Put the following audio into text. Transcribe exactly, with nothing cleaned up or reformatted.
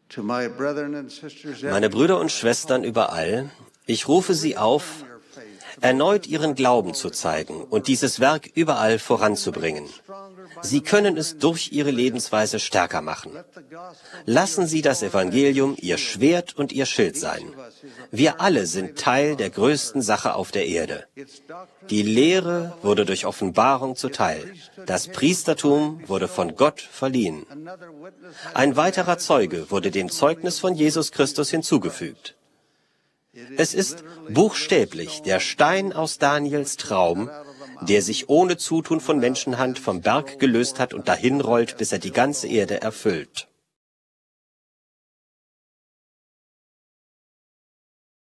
Meine Brüder und Schwestern überall, ich rufe Sie auf, erneut Ihren Glauben zu zeigen und dieses Werk überall voranzubringen. Sie können es durch Ihre Lebensweise stärker machen. Lassen Sie das Evangelium Ihr Schwert und Ihr Schild sein. Wir alle sind Teil der größten Sache auf der Erde. Die Lehre wurde durch Offenbarung zuteil. Das Priestertum wurde von Gott verliehen. Ein weiterer Zeuge wurde dem Zeugnis von Jesus Christus hinzugefügt. Es ist buchstäblich der Stein aus Daniels Traum, der sich ohne Zutun von Menschenhand vom Berg gelöst hat und dahinrollt, bis er die ganze Erde erfüllt.